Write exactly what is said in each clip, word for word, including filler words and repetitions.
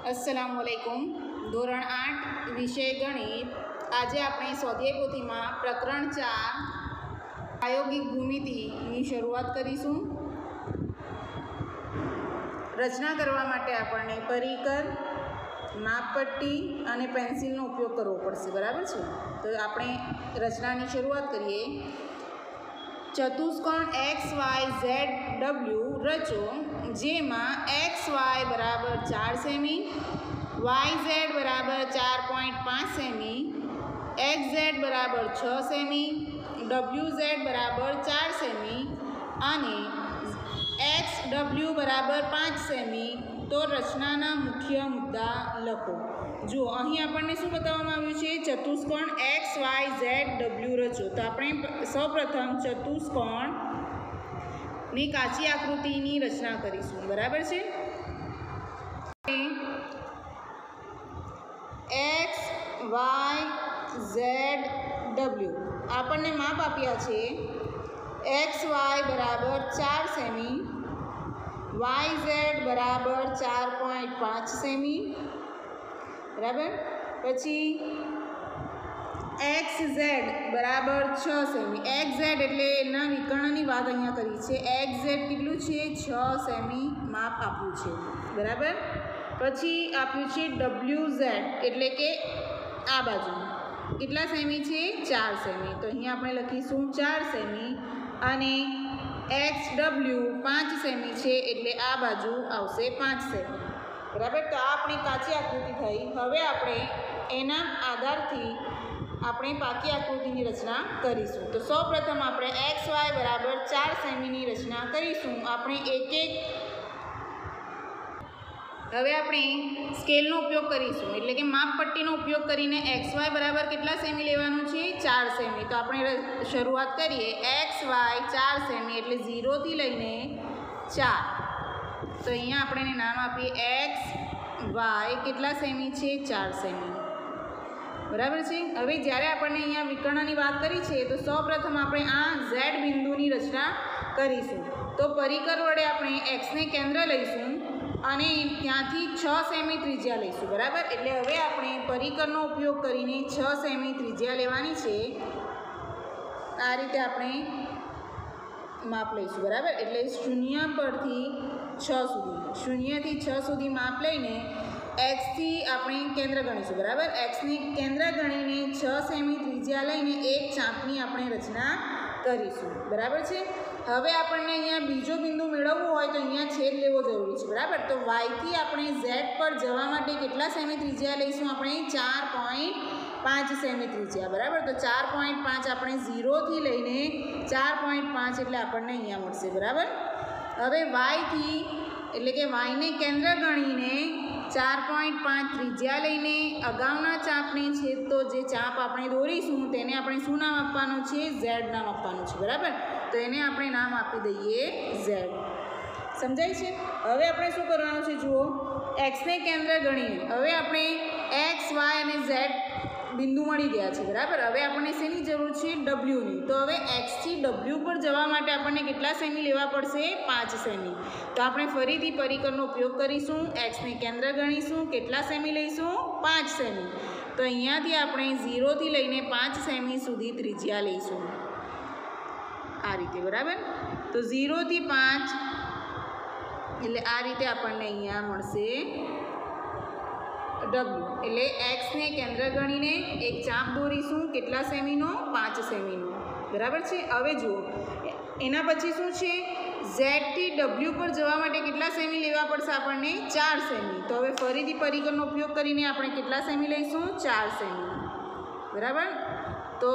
अस्सलामुअलैकुम। धोरण आठ विषय गणित। आज આપણે સ્વાધ્યાય પોથીમાં પ્રકરણ ચાર પ્રાયોગિક ભૂમિતિની શરૂઆત કરીશું। રચના કરવા માટે આપણને પરિકર, માપપટ્ટી અને પેન્સિલનો ઉપયોગ કરવો પડશે, બરાબર છે? તો આપણે રચનાની શરૂઆત કરીએ। ચતુષ્કોણ एक्स वाय जेड डब्ल्यू रचो, जेमा एक्स वाय बराबर चार सेमी, वाय जेड बराबर चार पॉइंट पाँच सेमी, एक्स जेड बराबर छ सेमी, डब्ल्यू जेड बराबर चार सेमी અને एक्स डब्ल्यू बराबर पाँच सेमी। तो रचनाना मुख्य मुद्दा लखो। जो अहीं आपने शू बताववामां आव्युं छे? चतुष्कोण एक्स वाय जेड डब्ल्यू रचो। तो आपणे सौ प्रथम चतुष्कोण ની કાચી આકૃતિની રચના કરીશું, બરાબર છે? एक्स वाय जेड डब्ल्यू આપણને માપ આપ્યા છે एक्स वाय बराबर चार सेमी, वाय जेड बराबर चार पॉइंट पाँच सेमी, बराबर। पछी एक्स जेड बराबर छ सेमी। एक्स जेड एटले एना विकर्णनी वात अहींया करी छे। एक्स जेड केटलुं छे? छ सेमी माप आप्युं छे, बराबर। पछी आप्युं छे डब्ल्यू जेड एटले के आ बाजू केटला सेमी छे? चार सेमी। तो अहींया आपणे लखीशुं चार सेमी अने एक्स डब्ल्यू पाँच सेमी छे एटले आ बाजू आवशे पाँच सेमी, बराबर। तो आ आपणी काची आकृति थई। हवे आपणे एना आधारथी આપણે પાકી આકૃતિની રચના કરીશું। તો સૌ પ્રથમ આપણે एक्स वाय बराबर चार સેમીની રચના કરીશું। આપણે એક એક હવે આપણે સ્કેલનો ઉપયોગ કરીશું, એટલે કે માપપટ્ટીનો ઉપયોગ કરીને एक्स वाय बराबर કેટલા સેમી લેવાનું છે? चार સેમી। તો આપણે શરૂઆત કરીએ। एक्स वाय चार સેમી એટલે ઝીરો થી લઈને ચાર। તો અહીંયા આપણે નામ આપીએ एक्स वाय કેટલા સેમી છે? चार સેમી, बराबर है। हवे ज्यारे आपणे अहींया विकर्णनी बात करी छे तो सौ प्रथम आपणे आ जेड बिंदुनी रचना करीशुं। तो परिकर वडे आपणे एक्स ने केंद्र लईशुं अने त्यांथी छ सेमी त्रिज्या लईशुं, बराबर। एटले हवे आपणे परिकरनो उपयोग करीने छ सेमी त्रिज्या लेवानी छे। आ रीते आपणे माप लईशुं, बराबर। एटले शून्य परथी छ सुधी, शून्य थी छ सुधी माप लईने एक्स थी अपने केंद्र गणीशुं, बराबर। एक्स ने केंद्र गणीने छ सेमी त्रिज्या लईने एक चापनी अपने रचना करीशुं, बराबर छे। हवे आपणे अहींया बीजो बिंदु मेळववो होय तो अहींया छेद लेवो जरूरी छे, बराबर। तो वाय थी अपने जेड पर जवा माटे केटला सेमी त्रिज्या लईशुं? अपने चार पॉइंट पाँच सेमी त्रिज्या, बराबर। तो चार पॉइंट पाँच अपने जीरो थी लईने चार पॉइंट पाँच एटले आपणे अहींया मळशे, बराबर। हवे वाय थी एटले के वाय ने केंद्र गणीने चार पॉइंट पाँच त्रिज्या लईने अगाउना चापने छेद तो जे चाप आपणे दोरीशुं तेने आपणे शुं नाम आपवानुं छे? जेड नाम आपवानुं छे, बराबर। तो एने आपणे नाम आपी दईए जेड। समजाय छे? हवे आपणे शुं करवानुं छे? जुओ, एक्स ने केंद्र गणीए। हवे आपणे एक्स वाय अने जेड बिंदु मळी गया छे, बराबर। हवे आपणे शेनी जरूर छे? डब्ल्यू नी। तो हवे एक्स थी डब्ल्यू पर जवा माटे आपणे केटला सेमी लेवा पड़शे? पाँच सेमी। तो आपणे फरीथी परिकरनो उपयोग करीशुं। एक्स ने केंद्र गणीशुं, केटला सेमी लईशुं? पाँच सेमी। तो अहींयाथी आपणे जीरो थी लईने पाँच सेमी सुधी त्रिज्या लईशुं, आ रीते, बराबर। तो जीरो थी पाँच एटले आ रीते आपणने अहींया मळशे डब्ल्यू। एटले एक्स ने केंद्र गणीने एक चाप दोरीशुं, केटला सेमीनो? पाँच सेमीनो, बराबर छे। हवे जुओ, एना पछी शुं छे? जेड थी डब्ल्यू पर जवा माटे केटला सेमी लेवा पड़शे? आपणने चार सेमी। तो हवे फरीथी परिकरनो उपयोग करीने आपणे केटला सेमी लईशुं? चार सेमी, बराबर। तो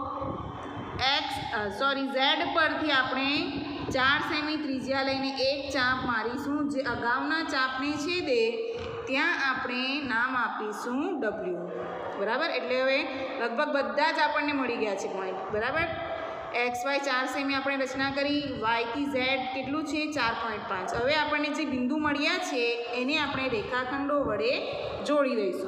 एक्स सॉरी जेड परथी आपणे चार सेमी त्रिज्या लईने एक चाप मारीशुं, जे अगाउना चापने छेदे त्यां आपणे नाम आपीशुं डब्ल्यू, बराबर। एटले हवे लगभग बधा ज आपणने मळी गया छे पॉइंट, बराबर। एक्स वाय चार सेमी आपणे रचना करी, वाय थी जेड केटलुं छे? चार पॉइंट पाँच। हवे आपणने जे बिंदु मळ्या छे एने आपणे रेखाखंडो वडे जोड़ी दईशुं।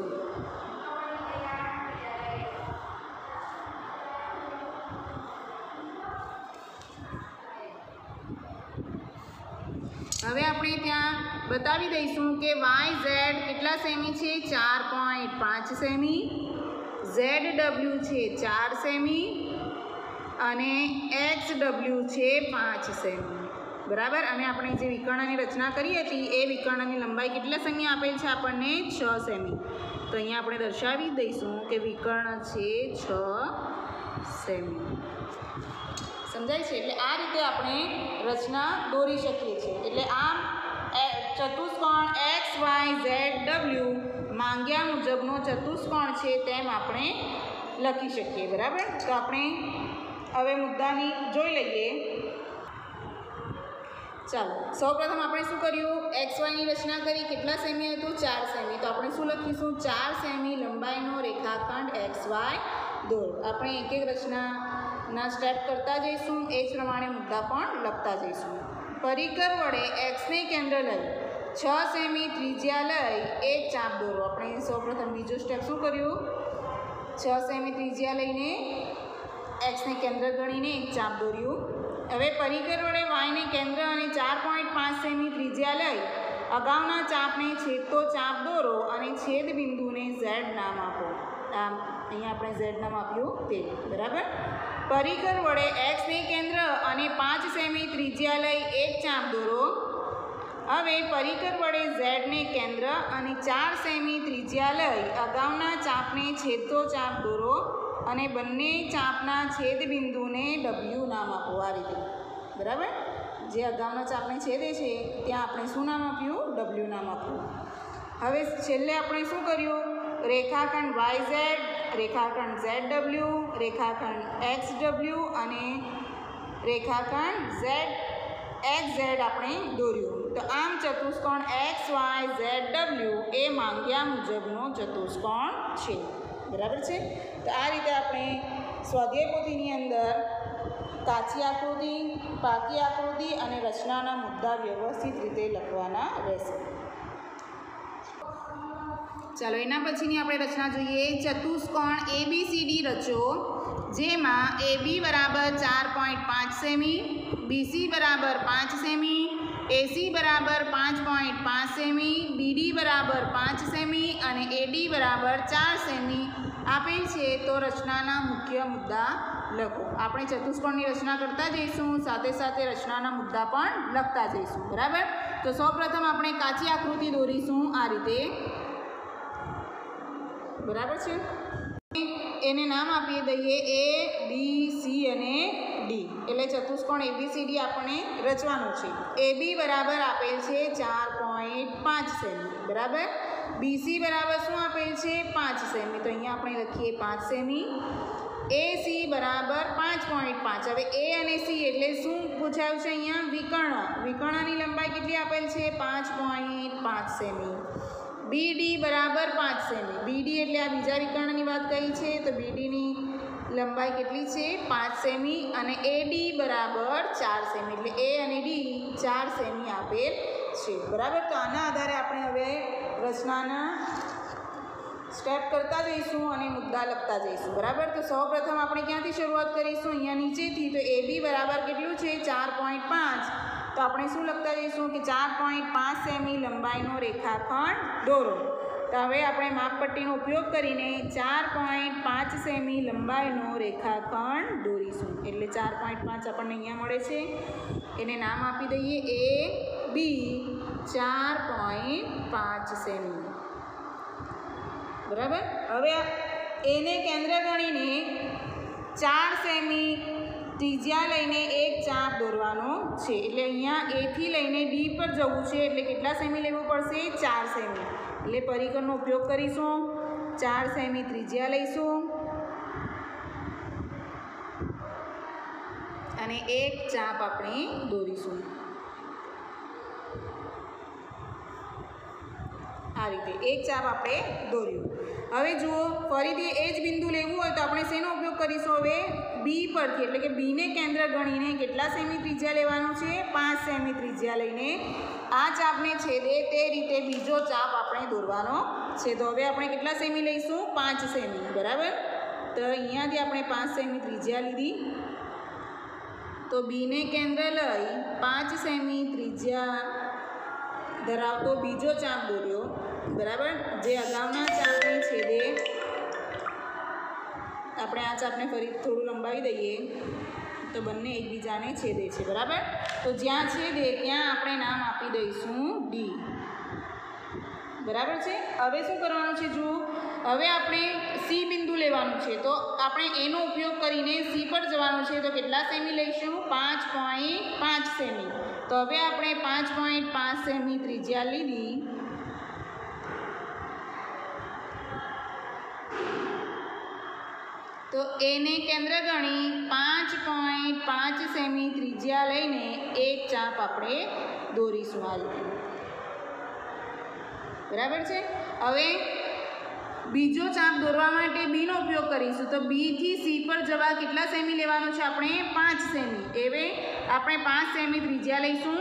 हवे आपणे त्यां બતાવી દઈશું કે વાય ઝેડ કેટલા સેમી છે, ચાર પોઈન્ટ પાંચ સેમી, ઝેડ ડબલ્યુ છે ચાર સેમી અને એક્સ ડબલ્યુ છે પાંચ સેમી, બરાબર. અને આપણે જે વિકર્ણની રચના કરી હતી એ વિકર્ણની લંબાઈ કેટલા સેમી આપેલ છે આપણને, છ સેમી. તો અહીંયા આપણે દર્શાવી દઈશું કે વિકર્ણ છે છ સેમી. સમજાય છે? એટલે આ રીતે આપણે રચના દોરી શકીએ છીએ. એટલે આ ચતુષ્કોણ એક્સ વાય ઝેડ ડબલ્યુ માંગ્યા મુજબનો ચતુષ્કોણ છે તેમ આપણે લખી શકીએ, બરાબર. તો આપણે હવે મુદ્દાની જોઈ લઈએ. ચાલો, સૌપ્રથમ આપણે શું કર્યું, એક્સ વાયની રચના કરી, કેટલા સેમી હતું, ચાર સેમી. તો આપણે શું લખીશું, ચાર સેમી લંબાઈનો રેખાખંડ એક્સ વાય દોરો. આપણે એક એક રચનાના સ્ટેપ કરતા જઈશું, એ જ પ્રમાણે મુદ્દા પણ લખતા જઈશું. પરિકર વડે એક્સને કેન્દ્ર લઈ છ સેમી ત્રિજ્યા લઈ એક ચાપ દોરો. આપણે સૌપ્રથમ બીજું સ્ટેપ શું કર્યું, છ સેમી ત્રિજ્યા લઈને એક્સને કેન્દ્ર ગણીને એક ચાપ દોર્યું. હવે પરિકર વડે વાયને કેન્દ્ર અને ચાર પોઈન્ટ પાંચ સેમી ત્રિજ્યા લઈ અગાઉના ચાપને છેદતો ચાપ દોરો અને છેદ બિંદુને ઝેડ નામ આપો. આમ અહીંયા આપણે ઝેડ નામ આપ્યું તે, બરાબર. પરિકર વડે એક્સને કેન્દ્ર અને પાંચ સેમી ત્રિજ્યા લઈ એક ચાપ દોરો. હવે પરિકર વડે ઝેડને કેન્દ્ર અને ચાર સેમી ત્રિજ્યા લઈ અગાઉના ચાપને છેદતો ચાપ દોરો અને બંને ચાપના છેદ બિંદુને ડબલ્યુ નામ આપો. આ રીતે, બરાબર. જે અગાઉના ચાપને છેદે છે ત્યાં આપણે શું નામ આપ્યું, ડબલ્યુ નામ આપ્યું. હવે છેલ્લે આપણે શું કર્યું, રેખાખંડ વાય ઝેડ, રેખાખંડ ઝેડ ડબલ્યુ, રેખાખંડ એક્સ ડબલ્યુ અને રેખાખંડ ઝેડ એક્સ ઝેડ આપણે દોર્યું. તો આમ ચતુષ્કોણ એક્સ વાય ઝેડ ડબલ્યુ એ માંગ્યા મુજબનો ચતુષ્કોણ છે, બરાબર છે. તો આ રીતે આપણે સ્વાધ્યાય પોથીની અંદર કાચી આકૃતિ, પાકી આકૃતિ અને રચનાના મુદ્દા વ્યવસ્થિત રીતે લખવાના રહેશે. ચાલો, એના પછીની આપણે રચના જોઈએ. ચતુષ્કોણ એબીસીડી રચો, જેમાં એબી બરાબર ચાર પોઈન્ટ પાંચ સેમી, બીસી બરાબર પાંચ સેમી, એસી બરાબર પાંચ પોઈન્ટ પાંચ સેમી, બીડી બરાબર પાંચ સેમી અને એડી બરાબર ચાર સેમી આપેલ છે. તો રચનાના મુખ્ય મુદ્દા લખો. આપણે ચતુષ્કોણની રચના કરતા જઈશું, સાથે સાથે રચનાના મુદ્દા પણ લખતા જઈશું, બરાબર. તો સૌપ્રથમ આપણે કાચી આકૃતિ દોરીશું આ રીતે, બરાબર છે. એને નામ આપી દઈએ એ બી સી અને ડી. એટલે ચતુષ્કોણ એબીસીડી આપણે રચવાનું છે. એબી બરાબર આપેલ છે ચાર પોઈન્ટ પાંચ સેમી, બરાબર. બીસી બરાબર શું આપેલ છે, પાંચ સેમી. તો અહીંયા આપણે લખીએ પાંચ સેમી. એસી બરાબર પાંચ પોઈન્ટ પાંચ. હવે એ અને સી એટલે શું પૂછાયું છે અહીંયા, વિકર્ણ. વિકર્ણની લંબાઈ કેટલી આપેલ છે, પાંચ પોઈન્ટ પાંચ સેમી. બીડી બરાબર પાંચ સેમી. બીડી એટલે આ બીજા વિકર્ણની વાત કહી છે, તો બીડીની લંબાઈ કેટલી છે, પાંચ સેમી. અને એડી બરાબર ચાર સેમી. એટલે એ અને ડી ચાર સેમી આપેલ છે, બરાબર. તો આના આધારે આપણે હવે રચનાના સ્ટેપ કરતા જઈશું અને મુદ્દા લખતા જઈશું, બરાબર. તો સૌપ્રથમ આપણે ક્યાંથી શરૂઆત કરીશું, અહીંયા નીચેથી. તો એબી બરાબર કેટલું છે, ચાર પોઈન્ટ પાંચ. તો આપણે શું લખતા જઈશું કે ચાર પોઈન્ટ પાંચ સેમી લંબાઈનો રેખાખંડ દોરો. તો હવે આપણે માપપટ્ટીનો ઉપયોગ કરીને ચાર પોઈન્ટ પાંચ સેમી લંબાઈનો રેખાખંડ દોરીશું. એટલે ચાર પોઈન્ટ પાંચ આપણને અહીંયા મળે છે, એને નામ આપી દઈએ એ બી ચાર પોઈન્ટ પાંચ સેમી, બરાબર. હવે એને કેન્દ્ર ગણીને ચાર સેમી ત્રિજ્યા લઈને એક ચાપ દોરવાનો છે. એટલે અહીંયા એથી લઈને ડી પર જવું છે, એટલે કેટલા સેમી લેવું પડશે, ચાર સેમી. એટલે પરિકરનો ઉપયોગ કરીશું, ચાર સેમી ત્રિજ્યા લઈશું અને એક ચાપ આપણે દોરીશું આ રીતે. એક ચાપ આપણે દોર્યું. હવે જુઓ, ફરીથી એ જ બિંદુ લેવું હોય તો આપણે શેનો ઉપયોગ કરીશું, હવે બી પરથી. એટલે કે બીને કેન્દ્ર ગણીને કેટલા સેમી ત્રિજ્યા લેવાનું છે, પાંચ સેમી ત્રિજ્યા લઈને આ ચાપને છેદે તે રીતે બીજો ચાપ આપણે દોરવાનો છે. તો હવે આપણે કેટલા સેમી લઈશું, પાંચ સેમી, બરાબર. તો અહીંયાથી આપણે પાંચ સેમી ત્રિજ્યા લીધી. તો બીને કેન્દ્ર લઈ પાંચ સેમી ત્રિજ્યા ધરાવતો બીજો ચાપ દોર્યો, બરાબર, જે અગાઉના ચાપને છેદે. આપણે આ ચાપને ફરી થોડું લંબાવી દઈએ તો બંને એકબીજાને છેદે છે, બરાબર. તો જ્યાં છેદે ત્યાં આપણે નામ આપી દઈશું ડી, બરાબર છે. હવે શું કરવાનું છે? જુઓ, હવે આપણે સી બિંદુ લેવાનું છે, તો આપણે એનો ઉપયોગ કરીને સી પર જવાનું છે. તો કેટલા સેમી લઈશું? પાંચ પોઈન્ટ પાંચ સેમી. તો હવે આપણે પાંચ પોઈન્ટ પાંચ સેમી ત્રિજ્યા લીધી. તો એને કેન્દ્ર ગણી પાંચ પોઈન્ટ પાંચ સેમી ત્રિજ્યા લઈને એક ચાપ આપણે દોરીશું આ રીતે, બરાબર છે. હવે બીજો ચાપ દોરવા માટે બીનો ઉપયોગ કરીશું. તો બીથી સી પર જવા કેટલા સેમી લેવાનું છે? આપણે પાંચ સેમી. હવે આપણે પાંચ સેમી ત્રિજ્યા લઈશું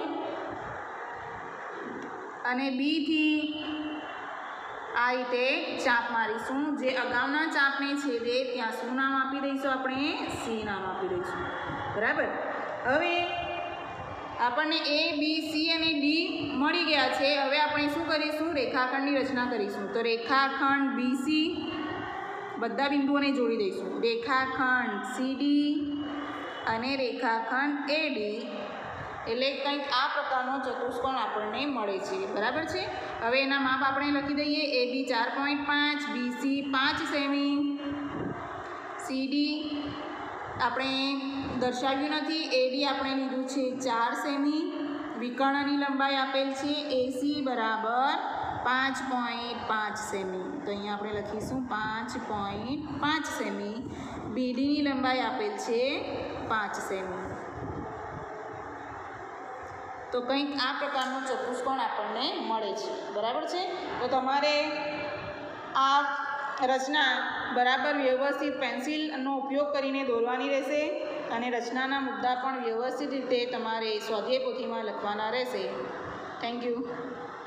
અને બીથી આ રીતે ચાપ મારીશું. જે અગાઉના ચાપને છેદે ત્યાં શું નામ આપી દઈશું? આપણે સી નામ આપી દઈશું, બરાબર. હવે આપણને એ, બી, સી અને ડી મળી ગયા છે. હવે આપણે શું કરીશું? રેખાખંડની રચના કરીશું. તો રેખાખંડ બીસી બધા બિંદુઓને જોડી દઈશું. રેખાખંડ સીડી અને રેખાખંડ એડી, એટલે કંઈક આ પ્રકારનો ચતુષ્કોણ આપણને મળે છે, બરાબર છે. હવે એના માપ આપણે લખી દઈએ. એ બી ચાર પોઈન્ટ પાંચ, બીસી પાંચ સેમી, સીડી આપણે દર્શાવ્યું નથી. એડી આપણે લીધું છે ચાર સેમી. વિકર્ણની લંબાઈ આપેલ છે એસી બરાબર પાંચ પોઈન્ટ પાંચ સેમી. તો અહીંયા આપણે લખીશું પાંચ પોઈન્ટ પાંચ સેમી. બીડીની લંબાઈ આપેલ છે પાંચ સેમી. તો કંઈક આ પ્રકારનો ચતુષ્કોણ આપણને મળે છે, બરાબર છે. તો તમારે આ રચના બરાબર વ્યવસ્થિત પેન્સિલનો ઉપયોગ કરીને દોરવાની રહેશે અને રચનાના મુદ્દા પણ વ્યવસ્થિત રીતે તમારે સ્વાધ્યાય પોથીમાં લખવાના રહેશે. Thank you.